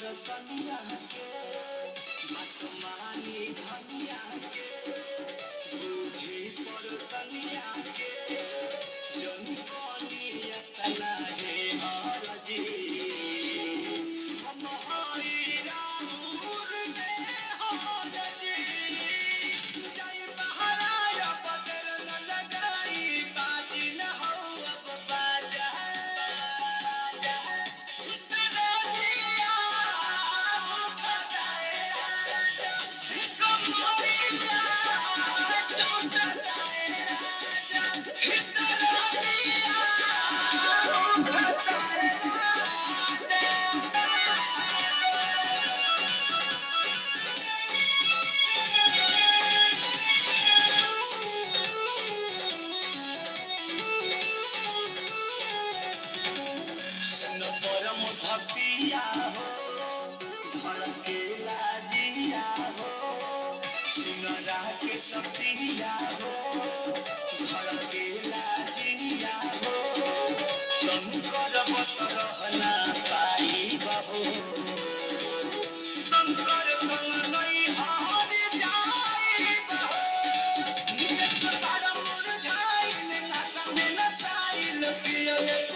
सनिया के मतमानी धनिया के बूझी पर सनिया के जनी बनी अतना है हरजी हम हई रामुर में हरजी जय महाराज बदल न लगाई बाजी न हो अब बाजा परम भक्तिया हो घर के लाजिया हो सुनरा के सतिया हो घर के लाजिया हो तुम करबत रहना पाई बहो शंकर संग नहीं हार जाई बहो निस तारा मुरझाइल नसा में नसाइल पियल